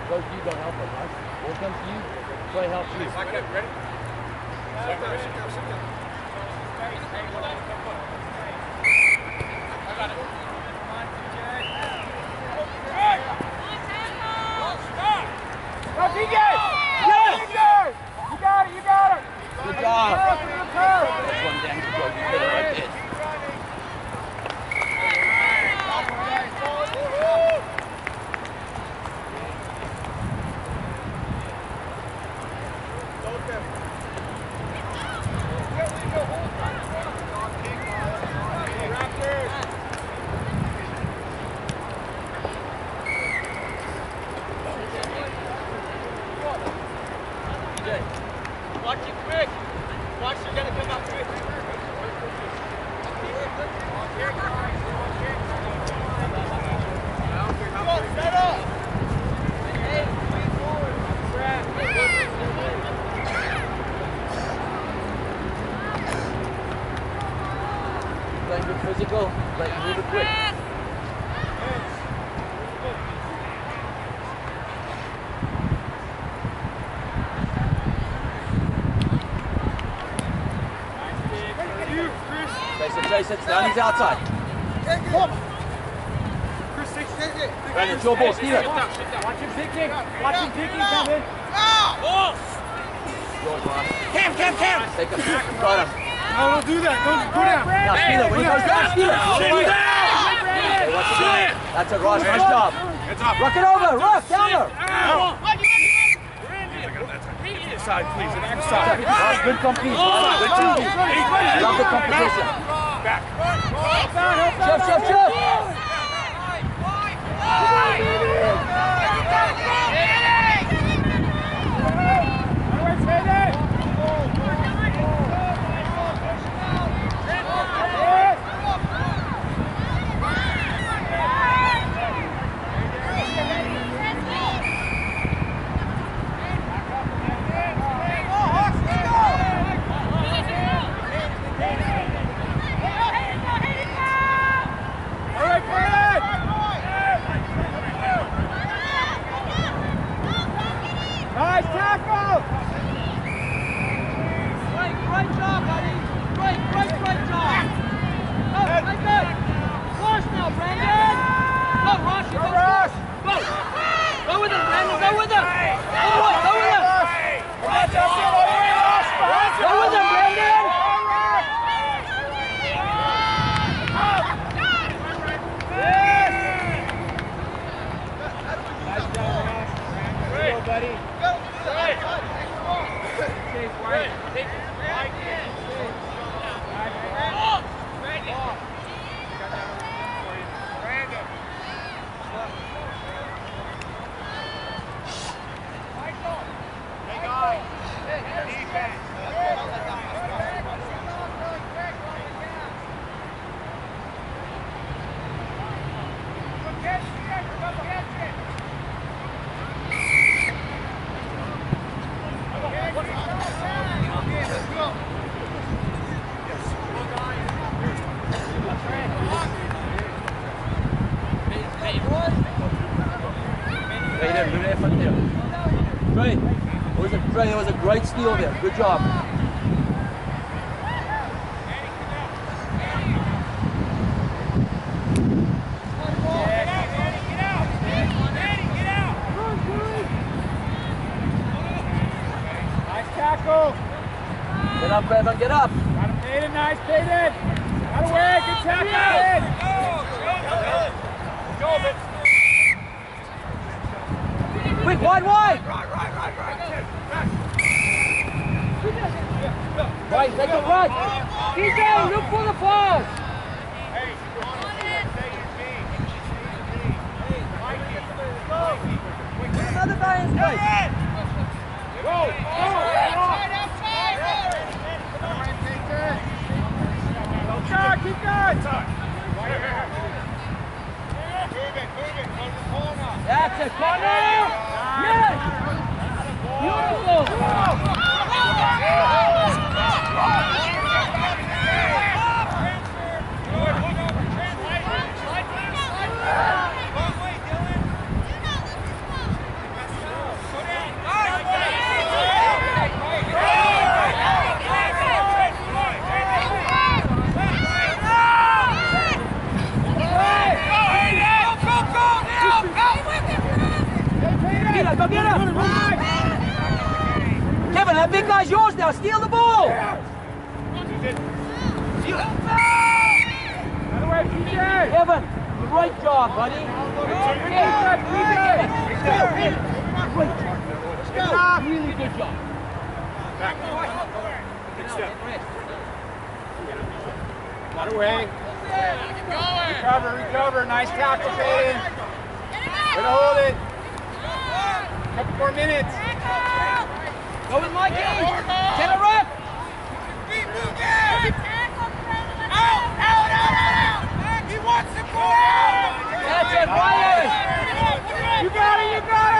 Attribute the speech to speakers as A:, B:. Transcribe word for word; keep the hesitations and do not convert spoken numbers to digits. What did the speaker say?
A: goes to you, don't help them, right? Ball comes to you, play helps you.
B: Back up, ready? Sit down, sit down, sit down. I got it.
C: Go, D J! Yes! You got it, you got it!
A: Good job.
C: Good curve.
A: That's one down. Good job. You hit it right there.
B: Watch it quick. Watch, you're gonna come up quick. Come on, set up.
A: Playing good physical, like move it quick. Jason, Jason, down, he's outside. Brandon, it's your ball, Steven.
C: Watch him picking. Watch him picking, Kevin.
A: Yours, Ross.
C: Cam, Cam, Cam.
A: Take him. Got him.
C: No, don't do that. Don't go down.
A: Now, Steven, when he goes down, Steven.
C: Sit down.
A: Okay, watch it down. That's it, Ross. Nice job. Rock it over. Rock, down there.
B: Inside, please. Inside.
A: Ross, good compete. Good team. Love the competition.
B: Back.
A: Shift, shift, shift.
C: Nice tackle!
D: Great, great job, buddy. Great, great, great job. Go, make it. Rush now, Brandon. Go, Rush.
C: Go, Rush!
D: Go. Go with him, Brandon. Go with him. Go with him. Go with him. Go with him, Brandon.
C: Nice job, Rush. Go, buddy. Trey, it was a, Trey, it was a great steal there. Good job. Nice tackle.
A: Get up, Evan, get up.
C: Got him, Peyton. Nice, Peyton. Out of way. Good tackle.
B: Go, go,
A: Quick, wide, wide. Right, take it right.
D: Keep going. Look for the pass.
A: Another guy in space.
C: Go, go. Keep going, keep going. Move it, move it. Go to the corner.
A: That's it, corner. Yes.
D: Beautiful.
A: that. Go get him. Kevin, that big guy's yours now. Steal the ball. Kevin, great job, buddy. Great job. Really good job.
C: Got away. Recover, recover. Nice tackle, Peyton. Way to hold it. Couple more minutes.
A: Go with Mikey. Get a rep.
C: Out, out, out, out. He wants the ball.
A: That's it, Ryan.
C: You got it, you got it.